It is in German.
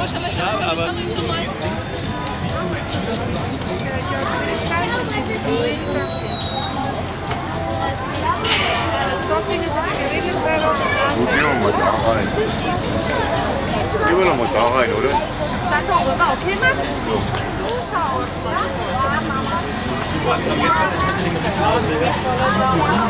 Gut, gehen wir mal da rein. Gehen wir noch mal da rein, oder? Dann doch rüber, okay, Max? Zuschauen.